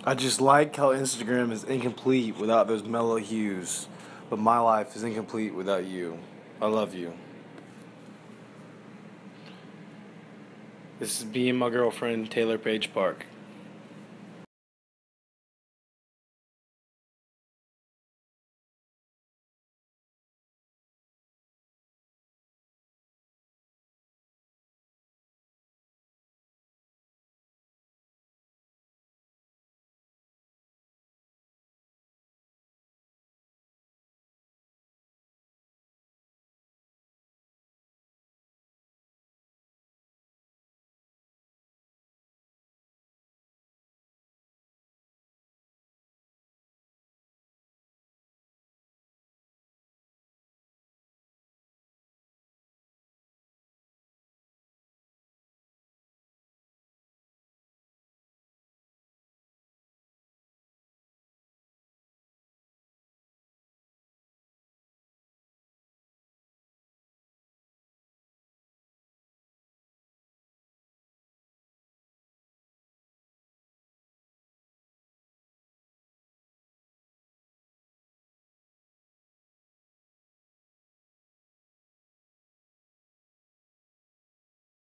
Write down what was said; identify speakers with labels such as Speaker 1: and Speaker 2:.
Speaker 1: I just like how Instagram is incomplete without those mellow hues, but my life is incomplete without you. I love you. This is me and my girlfriend, Taylor Page Park.